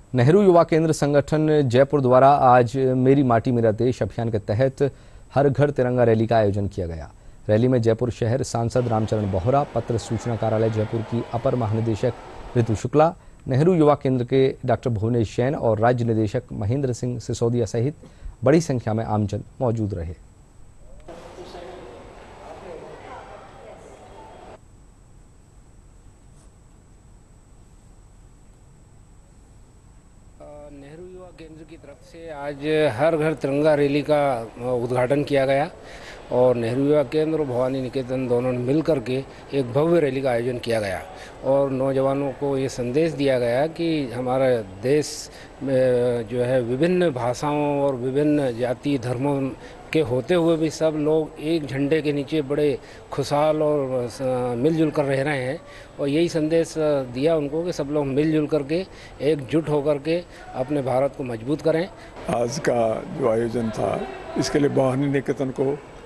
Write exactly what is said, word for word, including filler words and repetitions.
नेहरू युवा केंद्र संगठन जयपुर द्वारा आज मेरी माटी मेरा देश अभियान के तहत हर घर तिरंगा रैली का आयोजन किया गया। रैली में जयपुर शहर सांसद रामचरण बोहरा, पत्र सूचना कार्यालय जयपुर की अपर महानिदेशक ऋतु शुक्ला, नेहरू युवा केंद्र के डॉक्टर भुवनेश जैन और राज्य निदेशक महेंद्र सिंह सिसोदिया सहित बड़ी संख्या में आमजन मौजूद रहे। नेहरू युवा केंद्र की तरफ से आज हर घर तिरंगा रैली का उद्घाटन किया गया और नेहरू युवा केंद्र और भवानी निकेतन दोनों ने मिलकर के एक भव्य रैली का आयोजन किया गया और नौजवानों को ये संदेश दिया गया कि हमारा देश में जो है विभिन्न भाषाओं और विभिन्न जाति धर्मों के होते हुए भी सब लोग एक झंडे के नीचे बड़े खुशहाल और मिलजुल कर रह रहे हैं और यही संदेश दिया उनको कि सब लोग मिलजुल करके एकजुट होकर के अपने भारत को मजबूत करें। आज का जो आयोजन था इसके लिए भवानी निकेतन को